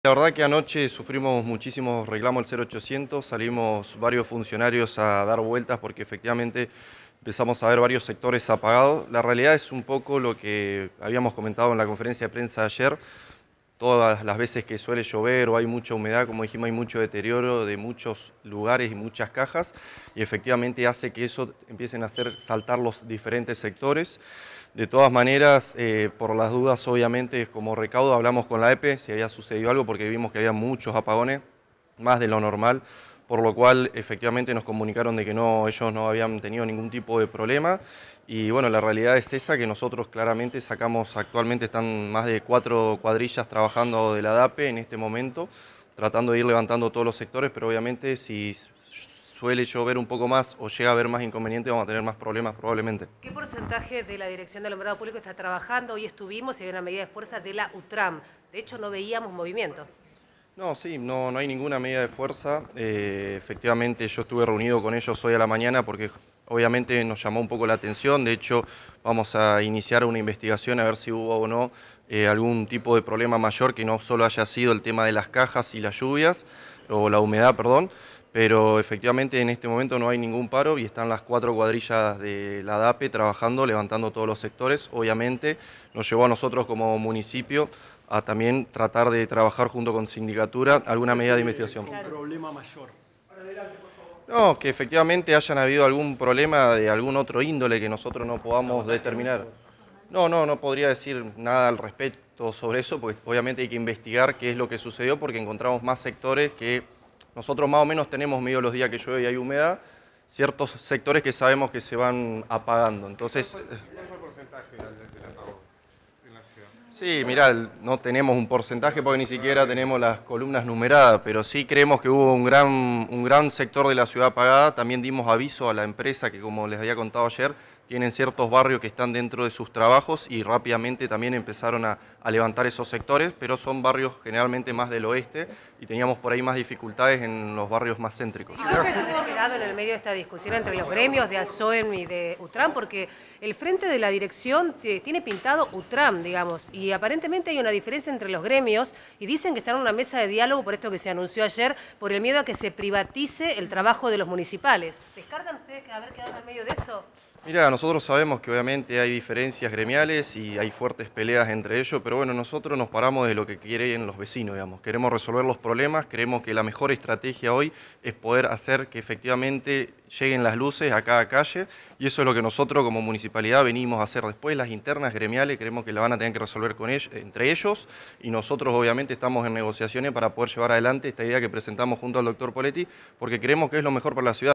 La verdad que anoche sufrimos muchísimos reclamos al 0800, salimos varios funcionarios a dar vueltas porque efectivamente empezamos a ver varios sectores apagados. La realidad es un poco lo que habíamos comentado en la conferencia de prensa ayer. Todas las veces que suele llover o hay mucha humedad, como dijimos, hay mucho deterioro de muchos lugares y muchas cajas, y efectivamente hace que eso empiecen a hacer saltar los diferentes sectores. De todas maneras, por las dudas, obviamente, como recaudo hablamos con la EPE si había sucedido algo, porque vimos que había muchos apagones, más de lo normal, por lo cual efectivamente nos comunicaron de que no, ellos no habían tenido ningún tipo de problema. Y bueno, la realidad es esa, que nosotros claramente sacamos, actualmente están más de 4 cuadrillas trabajando de la DAPE en este momento, tratando de ir levantando todos los sectores, pero obviamente si suele llover un poco más o llega a haber más inconvenientes, vamos a tener más problemas probablemente. ¿Qué porcentaje de la Dirección de Alumbrado Público está trabajando? Hoy estuvimos y hay una medida de fuerza de la UTRAM. De hecho, no veíamos movimiento. No, sí, no hay ninguna medida de fuerza. Efectivamente, yo estuve reunido con ellos hoy a la mañana porque obviamente nos llamó un poco la atención. De hecho, vamos a iniciar una investigación a ver si hubo o no algún tipo de problema mayor que no solo haya sido el tema de las cajas y las lluvias, o la humedad, perdón. Pero efectivamente en este momento no hay ningún paro y están las 4 cuadrillas de la DAPE trabajando, levantando todos los sectores. Obviamente nos llevó a nosotros como municipio a también tratar de trabajar junto con sindicatura alguna medida de investigación. Un problema mayor. No, que efectivamente hayan habido algún problema de algún otro índole que nosotros no podamos determinar. No podría decir nada al respecto sobre eso, porque obviamente hay que investigar qué es lo que sucedió, porque encontramos más sectores que nosotros más o menos tenemos medio los días que llueve y hay humedad, ciertos sectores que sabemos que se van apagando. Entonces, ¿Cuál fue el porcentaje del apagón en la ciudad? sí, mirá, no tenemos un porcentaje porque ni siquiera tenemos las columnas numeradas, pero sí creemos que hubo un gran sector de la ciudad apagada. También dimos aviso a la empresa que, como les había contado ayer, tienen ciertos barrios que están dentro de sus trabajos y rápidamente también empezaron a levantar esos sectores, pero son barrios generalmente más del oeste y teníamos por ahí más dificultades en los barrios más céntricos. ¿Y creo que hemos quedado en el medio de esta discusión entre los gremios de ASOEM y de UTRAM? Porque el frente de la dirección tiene pintado UTRAM, digamos, y aparentemente hay una diferencia entre los gremios y dicen que están en una mesa de diálogo por esto que se anunció ayer, por el miedo a que se privatice el trabajo de los municipales. ¿Descartan ustedes que haber quedado en el medio de eso? Mira, nosotros sabemos que obviamente hay diferencias gremiales y hay fuertes peleas entre ellos, pero bueno, nosotros nos paramos de lo que quieren los vecinos, digamos. Queremos resolver los problemas, creemos que la mejor estrategia hoy es poder hacer que efectivamente lleguen las luces a cada calle, y eso es lo que nosotros como municipalidad venimos a hacer. Después las internas gremiales creemos que la van a tener que resolver con ellos, entre ellos, y nosotros obviamente estamos en negociaciones para poder llevar adelante esta idea que presentamos junto al doctor Poletti, porque creemos que es lo mejor para la ciudad.